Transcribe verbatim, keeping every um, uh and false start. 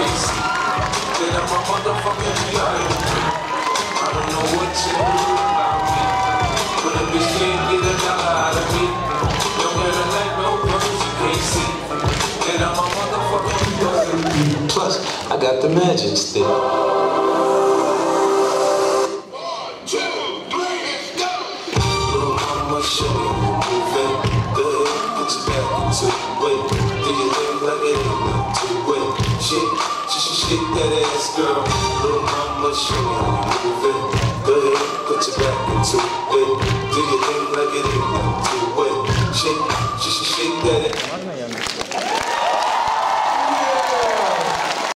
can't see. Then I'm a motherfucking reality. I don't know what you do about me, but a bitch can't get a dollar out of me. Don't get a light, no girls you can't see. Then I'm a motherfucking reality. Plus, I got the magic stick. Show me you moving, go ahead, put your back into it. Do your thing like it ain't nothing to it. Shake, shake, shake that ass, girl. Little mama, show me how you moving. Go ahead, put your back into it. Do your thing like it ain't nothing to it. Shake, shake, shake that